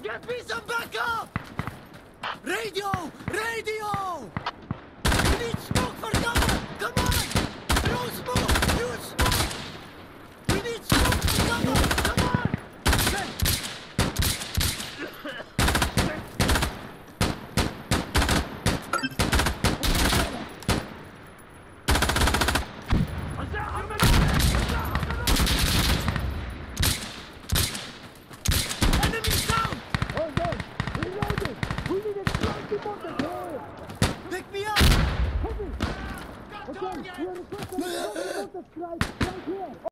Get me some backup! Radio! Radio! We need smoke for cover! Come on! No smoke! Use smoke! We need smoke for cover! Come on! Enemies down! Hold on! Reloading! We need a strike on the hill! Pick me up! Heavy! Okay, we are requesting a strike right here!